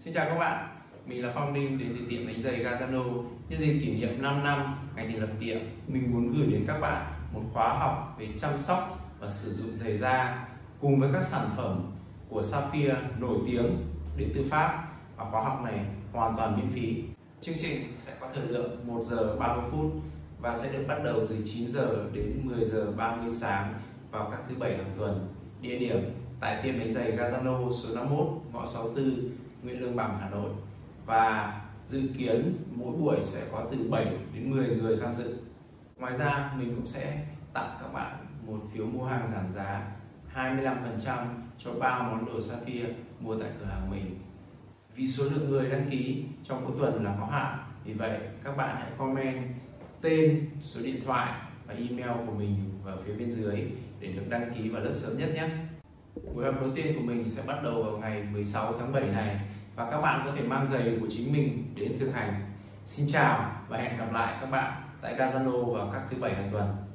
Xin chào các bạn, mình là Phong Ninh đến từ tiệm đánh giày Gazano. Nhân dịp kỷ niệm 5 năm ngày thành lập tiệm, mình muốn gửi đến các bạn một khóa học về chăm sóc và sử dụng giày da cùng với các sản phẩm của Sapphire nổi tiếng đến từ Pháp. Và khóa học này hoàn toàn miễn phí. Chương trình sẽ có thời lượng 1 giờ 30 phút và sẽ được bắt đầu từ 9 giờ đến 10 giờ 30 sáng vào các thứ Bảy hàng tuần. Địa điểm tại tiệm đánh giày Gazano số 51 ngõ 64 Nguyễn Lương Bằng, Hà Nội. Và dự kiến mỗi buổi sẽ có từ 7 đến 10 người tham dự. Ngoài ra mình cũng sẽ tặng các bạn một phiếu mua hàng giảm giá 25% cho 3 món đồ Sapphire mua tại cửa hàng mình. Vì số lượng người đăng ký trong cuối tuần là có hạn, vì vậy các bạn hãy comment tên, số điện thoại và email của mình vào phía bên dưới để được đăng ký vào lớp sớm nhất nhé. Buổi học đầu tiên của mình sẽ bắt đầu vào ngày 16 tháng 7 này và các bạn có thể mang giày của chính mình đến thực hành. Xin chào và hẹn gặp lại các bạn tại Gazano vào các thứ Bảy hàng tuần.